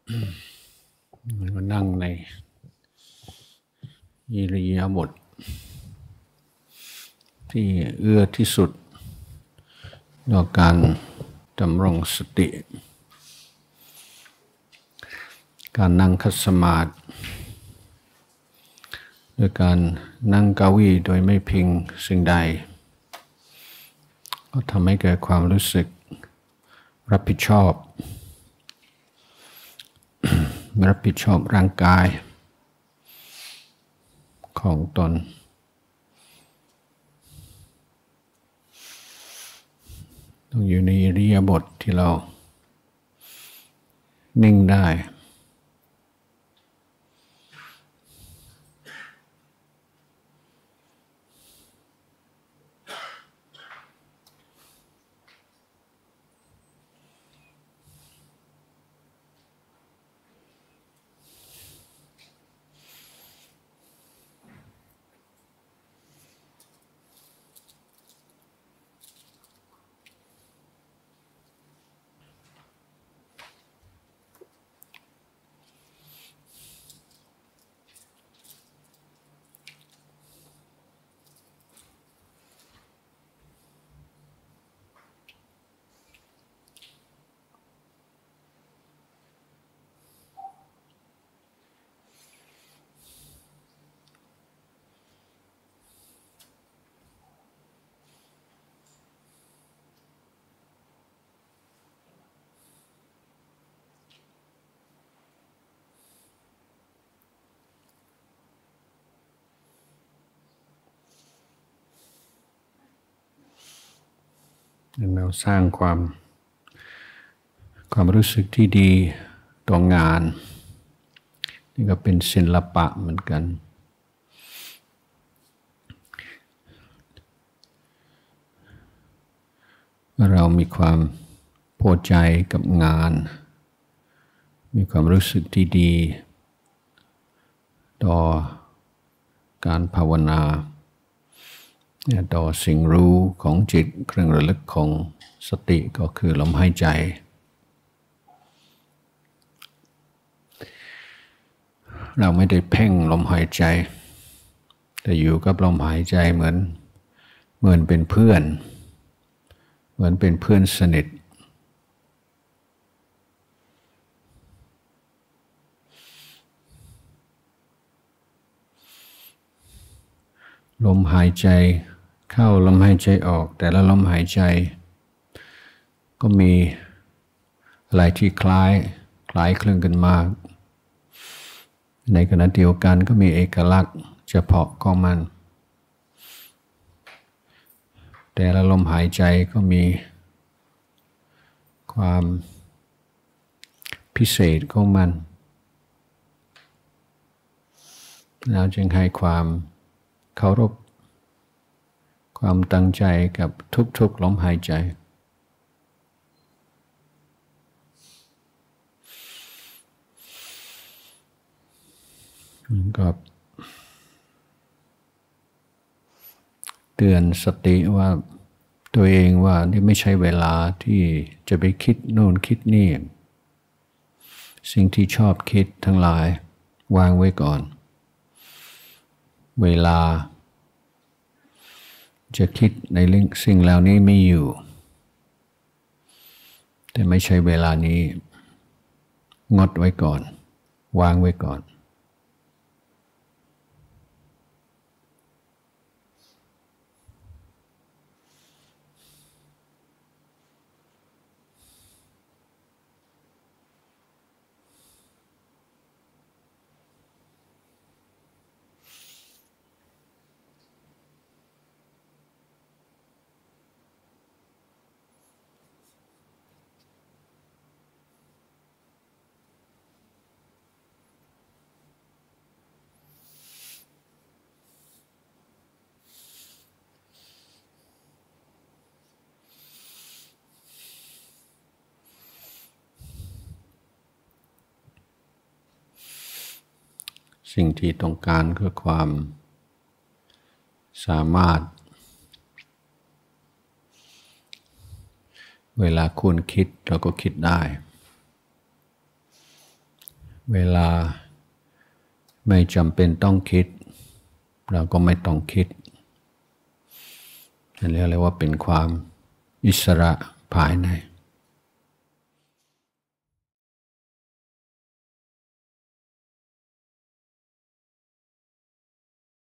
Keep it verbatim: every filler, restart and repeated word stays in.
มานั่งในอิริยาบถที่เอื้อที่สุดต่อการดำรงสติการนั่งคัดสมาธิโดยการนั่งเก้าอี้โดยไม่พิงสิ่งใดก็ทำให้เกิดความรู้สึกรับผิดชอบรับผิดชอบร่างกายของตนต้องอยู่ในอิริยาบถที่เรานิ่งได้เราสร้างความความรู้สึกที่ดีต่องานนี่ก็เป็นศิลปะเหมือนกันเรามีความพอใจกับงานมีความรู้สึกที่ดีต่อการภาวนาต่อสิ่งรู้ของจิตเครื่องระลึกของสติก็คือลมหายใจเราไม่ได้เพ่งลมหายใจแต่อยู่กับลมหายใจเหมือนเหมือนเป็นเพื่อนเหมือนเป็นเพื่อนสนิทลมหายใจเข้าลมหายใจออกแต่ละลมหายใจก็มีอะไรที่คล้ายคล้ายคลึงกันมากในขณะเดียวกันก็มีเอกลักษณ์เฉพาะของมันแต่ละลมหายใจก็มีความพิเศษของมันเราจึงให้ความเคารพความตั้งใจกับทุกๆลมหายใจก็เตือนสติว่าตัวเองว่านี่ไม่ใช่เวลาที่จะไปคิดโน่นคิดนี่สิ่งที่ชอบคิดทั้งหลายวางไว้ก่อนเวลาจะคิดในเรื่องสิ่งเหล่านี้ไม่อยู่แต่ไม่ใช่เวลานี้งดไว้ก่อนวางไว้ก่อนสิ่งที่ต้องการคือความสามารถเวลาคุณคิดเราก็คิดได้เวลาไม่จำเป็นต้องคิดเราก็ไม่ต้องคิดอันนี้เรียกว่าเป็นความอิสระภายใน